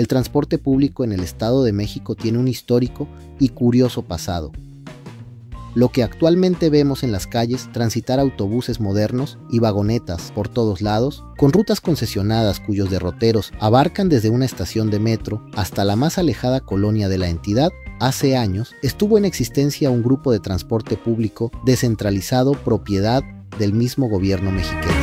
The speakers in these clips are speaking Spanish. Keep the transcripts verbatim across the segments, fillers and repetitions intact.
el transporte público en el Estado de México tiene un histórico y curioso pasado. Lo que actualmente vemos en las calles, transitar autobuses modernos y vagonetas por todos lados, con rutas concesionadas cuyos derroteros abarcan desde una estación de metro hasta la más alejada colonia de la entidad, hace años estuvo en existencia un grupo de transporte público descentralizado propiedad del mismo gobierno mexiquense.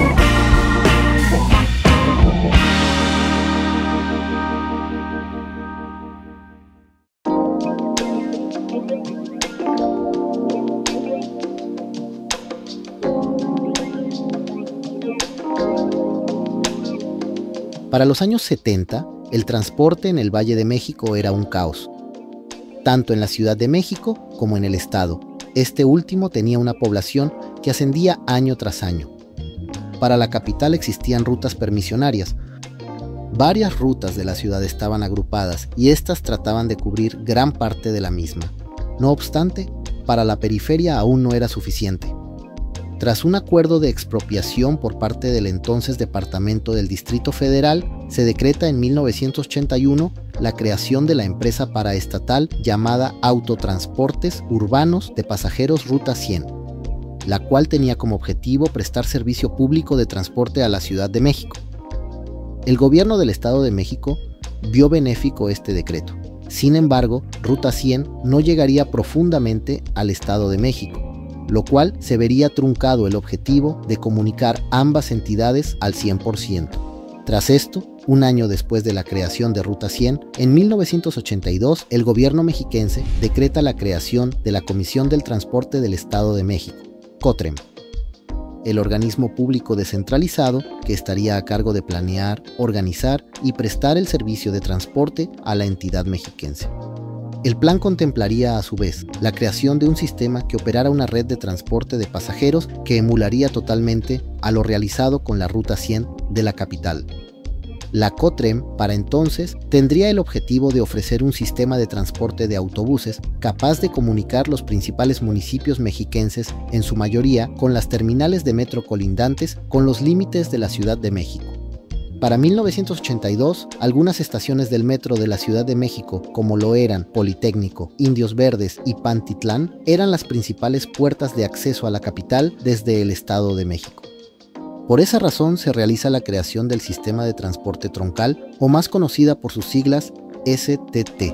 Para los años setenta, el transporte en el Valle de México era un caos, tanto en la Ciudad de México como en el Estado. Este último tenía una población que ascendía año tras año. Para la capital existían rutas permisionarias. Varias rutas de la ciudad estaban agrupadas y éstas trataban de cubrir gran parte de la misma. No obstante, para la periferia aún no era suficiente. Tras un acuerdo de expropiación por parte del entonces Departamento del Distrito Federal, se decreta en mil novecientos ochenta y uno la creación de la empresa paraestatal llamada Autotransportes Urbanos de Pasajeros Ruta cien, la cual tenía como objetivo prestar servicio público de transporte a la Ciudad de México. El gobierno del Estado de México vio benéfico este decreto. Sin embargo, Ruta cien no llegaría profundamente al Estado de México, lo cual se vería truncado el objetivo de comunicar ambas entidades al cien por ciento. Tras esto, un año después de la creación de Ruta cien, en mil novecientos ochenta y dos, el gobierno mexiquense decreta la creación de la Comisión del Transporte del Estado de México, COTREM, el organismo público descentralizado que estaría a cargo de planear, organizar y prestar el servicio de transporte a la entidad mexiquense. El plan contemplaría a su vez la creación de un sistema que operara una red de transporte de pasajeros que emularía totalmente a lo realizado con la Ruta cien de la capital. La COTREM, para entonces, tendría el objetivo de ofrecer un sistema de transporte de autobuses capaz de comunicar los principales municipios mexiquenses, en su mayoría con las terminales de metro colindantes con los límites de la Ciudad de México. Para mil novecientos ochenta y dos, algunas estaciones del metro de la Ciudad de México, como lo eran Politécnico, Indios Verdes y Pantitlán, eran las principales puertas de acceso a la capital desde el Estado de México. Por esa razón se realiza la creación del Sistema de Transporte Troncal, o más conocida por sus siglas S T T.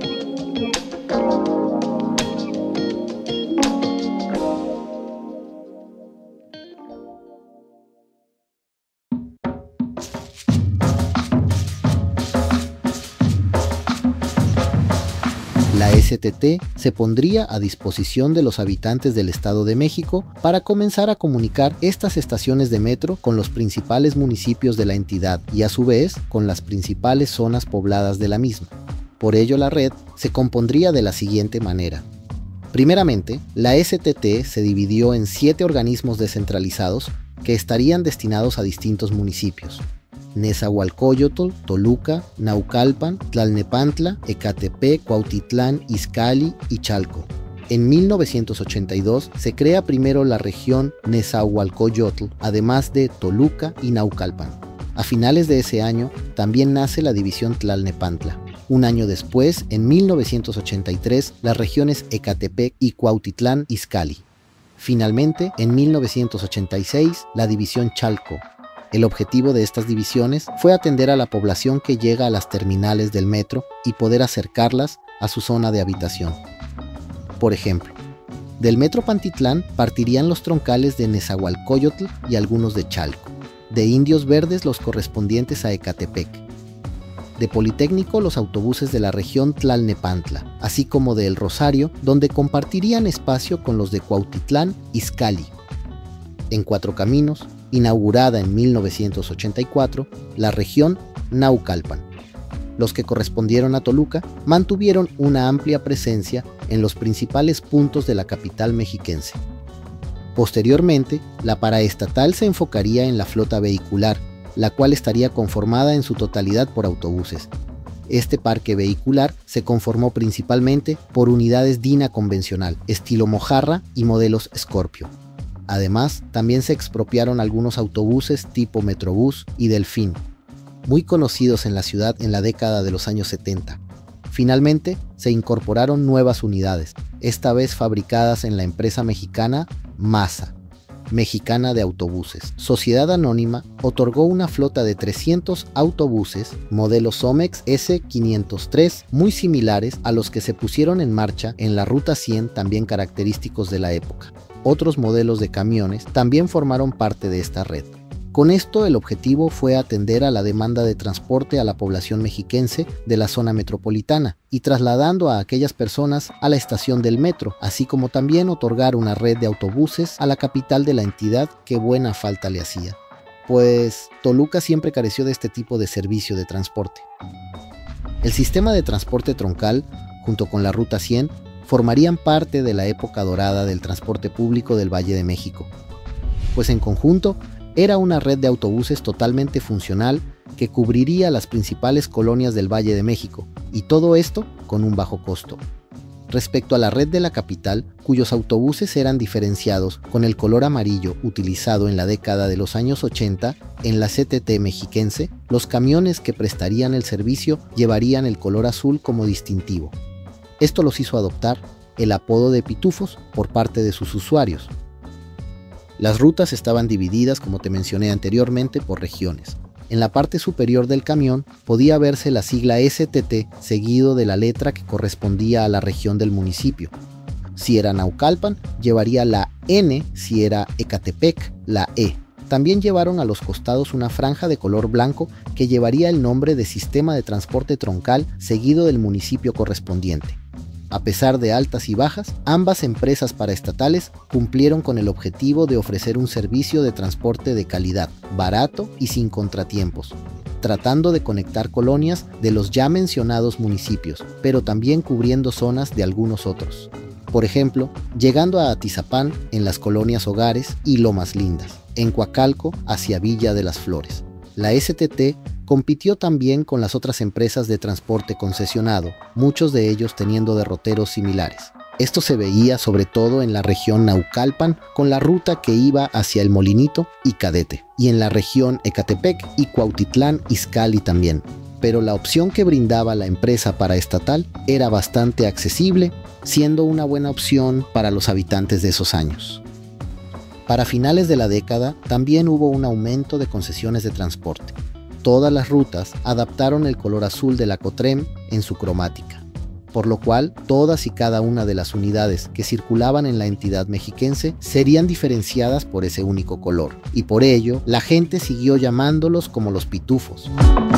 La S T T se pondría a disposición de los habitantes del Estado de México para comenzar a comunicar estas estaciones de metro con los principales municipios de la entidad y a su vez con las principales zonas pobladas de la misma. Por ello, la red se compondría de la siguiente manera. Primeramente, la S T T se dividió en siete organismos descentralizados que estarían destinados a distintos municipios: Nezahualcóyotl, Toluca, Naucalpan, Tlalnepantla, Ecatepec, Cuautitlán, Izcalli y Chalco. En mil novecientos ochenta y dos se crea primero la región Nezahualcóyotl, además de Toluca y Naucalpan. A finales de ese año también nace la división Tlalnepantla. Un año después, en mil novecientos ochenta y tres, las regiones Ecatepec y Cuautitlán Izcalli. Finalmente, en mil novecientos ochenta y seis, la división Chalco. El objetivo de estas divisiones fue atender a la población que llega a las terminales del metro y poder acercarlas a su zona de habitación. Por ejemplo, del metro Pantitlán partirían los troncales de Nezahualcóyotl y algunos de Chalco, de Indios Verdes los correspondientes a Ecatepec, de Politécnico los autobuses de la región Tlalnepantla, así como de El Rosario, donde compartirían espacio con los de Cuautitlán Izcalli. En Cuatro Caminos, inaugurada en mil novecientos ochenta y cuatro, la región Naucalpan. Los que correspondieron a Toluca mantuvieron una amplia presencia en los principales puntos de la capital mexiquense. Posteriormente, la paraestatal se enfocaría en la flota vehicular, la cual estaría conformada en su totalidad por autobuses. Este parque vehicular se conformó principalmente por unidades Dina convencional, estilo Mojarra y modelos Scorpio. Además, también se expropiaron algunos autobuses tipo Metrobús y Delfín. muy conocidos en la ciudad en la década de los años setenta. Finalmente, se incorporaron nuevas unidades, esta vez fabricadas en la empresa mexicana MASA, Mexicana de Autobuses. Sociedad Anónima otorgó una flota de trescientos autobuses, modelo Somex ese quinientos tres, muy similares a los que se pusieron en marcha en la Ruta cien, también característicos de la época. Otros modelos de camiones también formaron parte de esta red. Con esto, el objetivo fue atender a la demanda de transporte a la población mexiquense de la zona metropolitana y trasladando a aquellas personas a la estación del metro, así como también otorgar una red de autobuses a la capital de la entidad que buena falta le hacía, pues Toluca siempre careció de este tipo de servicio de transporte. El sistema de transporte troncal, junto con la Ruta cien, formarían parte de la época dorada del transporte público del Valle de México, pues en conjunto era una red de autobuses totalmente funcional que cubriría las principales colonias del Valle de México, y todo esto con un bajo costo. Respecto a la red de la capital, cuyos autobuses eran diferenciados con el color amarillo utilizado en la década de los años ochenta en la C T T mexiquense, los camiones que prestarían el servicio llevarían el color azul como distintivo. Esto los hizo adoptar el apodo de pitufos por parte de sus usuarios. Las rutas estaban divididas, como te mencioné anteriormente, por regiones. En la parte superior del camión podía verse la sigla S T T seguido de la letra que correspondía a la región del municipio. Si era Naucalpan, llevaría la N; si era Ecatepec, la E. También llevaron a los costados una franja de color blanco que llevaría el nombre de Sistema de Transporte Troncal seguido del municipio correspondiente. A pesar de altas y bajas, ambas empresas paraestatales cumplieron con el objetivo de ofrecer un servicio de transporte de calidad, barato y sin contratiempos, tratando de conectar colonias de los ya mencionados municipios, pero también cubriendo zonas de algunos otros. Por ejemplo, llegando a Atizapán en las colonias Hogares y Lomas Lindas, en Coacalco hacia Villa de las Flores. La S T T compitió también con las otras empresas de transporte concesionado, muchos de ellos teniendo derroteros similares. Esto se veía sobre todo en la región Naucalpan, con la ruta que iba hacia El Molinito y Cadete, y en la región Ecatepec y Cuautitlán Izcalli también. Pero la opción que brindaba la empresa paraestatal era bastante accesible, siendo una buena opción para los habitantes de esos años. Para finales de la década también hubo un aumento de concesiones de transporte. Todas las rutas adaptaron el color azul de la Cotrem en su cromática, por lo cual todas y cada una de las unidades que circulaban en la entidad mexiquense serían diferenciadas por ese único color, y por ello la gente siguió llamándolos como los pitufos.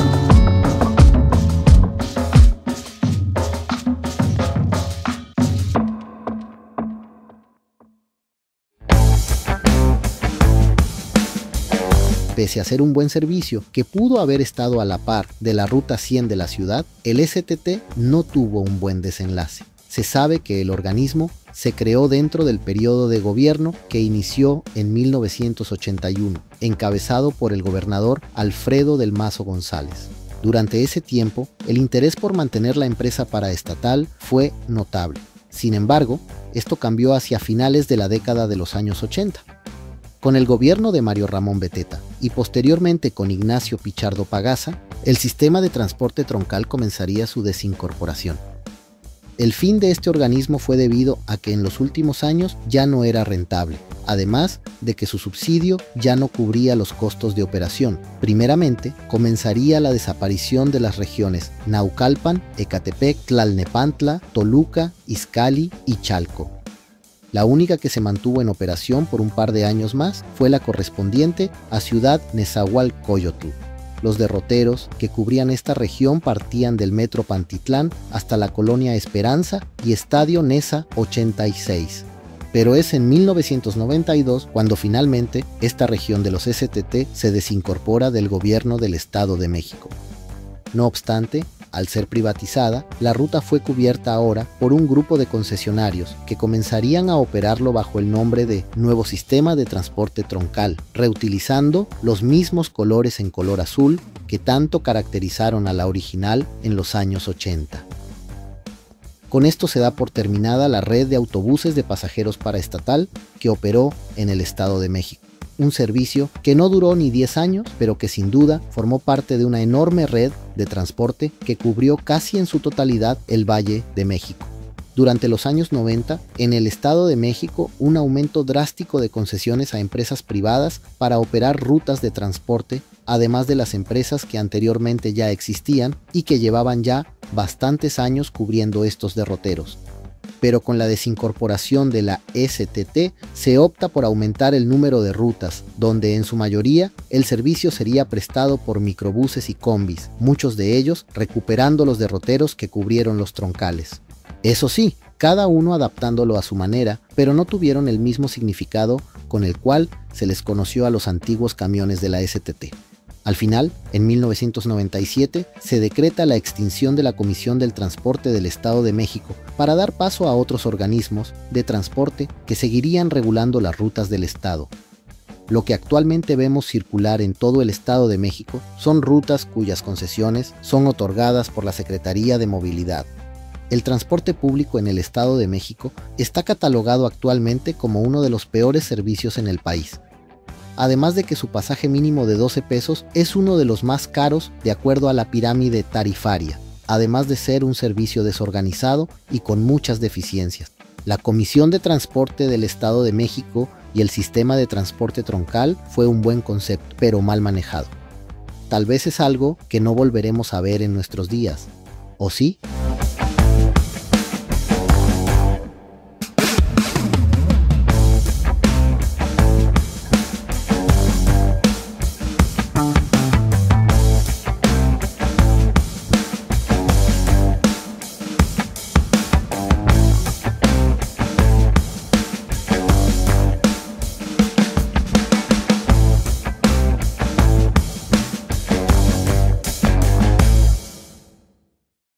Pese a ser un buen servicio que pudo haber estado a la par de la Ruta cien de la ciudad, el S T T no tuvo un buen desenlace. Se sabe que el organismo se creó dentro del periodo de gobierno que inició en mil novecientos ochenta y uno, encabezado por el gobernador Alfredo del Mazo González. Durante ese tiempo, el interés por mantener la empresa paraestatal fue notable. Sin embargo, esto cambió hacia finales de la década de los años ochenta. Con el gobierno de Mario Ramón Beteta y posteriormente con Ignacio Pichardo Pagaza, el sistema de transporte troncal comenzaría su desincorporación. El fin de este organismo fue debido a que en los últimos años ya no era rentable, además de que su subsidio ya no cubría los costos de operación. Primeramente, comenzaría la desaparición de las regiones Naucalpan, Ecatepec, Tlalnepantla, Toluca, Izcalli y Chalco. La única que se mantuvo en operación por un par de años más fue la correspondiente a Ciudad Nezahualcóyotl. Los derroteros que cubrían esta región partían del Metro Pantitlán hasta la Colonia Esperanza y Estadio Neza ochenta y seis. Pero es en mil novecientos noventa y dos cuando finalmente esta región de los S T T se desincorpora del gobierno del Estado de México. No obstante, al ser privatizada, la ruta fue cubierta ahora por un grupo de concesionarios que comenzarían a operarlo bajo el nombre de Nuevo Sistema de Transporte Troncal, reutilizando los mismos colores en color azul que tanto caracterizaron a la original en los años ochenta. Con esto se da por terminada la red de autobuses de pasajeros paraestatal que operó en el Estado de México. un servicio que no duró ni diez años, pero que sin duda formó parte de una enorme red de transporte que cubrió casi en su totalidad el Valle de México. Durante los años noventa, en el Estado de México, un aumento drástico de concesiones a empresas privadas para operar rutas de transporte, además de las empresas que anteriormente ya existían y que llevaban ya bastantes años cubriendo estos derroteros. Pero con la desincorporación de la S T T se opta por aumentar el número de rutas, donde en su mayoría el servicio sería prestado por microbuses y combis, muchos de ellos recuperando los derroteros que cubrieron los troncales. Eso sí, cada uno adaptándolo a su manera, pero no tuvieron el mismo significado con el cual se les conoció a los antiguos camiones de la S T T. Al final, en mil novecientos noventa y siete, se decreta la extinción de la Comisión del Transporte del Estado de México para dar paso a otros organismos de transporte que seguirían regulando las rutas del Estado. Lo que actualmente vemos circular en todo el Estado de México son rutas cuyas concesiones son otorgadas por la Secretaría de Movilidad. El transporte público en el Estado de México está catalogado actualmente como uno de los peores servicios en el país. Además de que su pasaje mínimo de doce pesos es uno de los más caros de acuerdo a la pirámide tarifaria, además de ser un servicio desorganizado y con muchas deficiencias. La Comisión de Transporte del Estado de México y el sistema de transporte troncal fue un buen concepto, pero mal manejado. Tal vez es algo que no volveremos a ver en nuestros días. ¿O sí?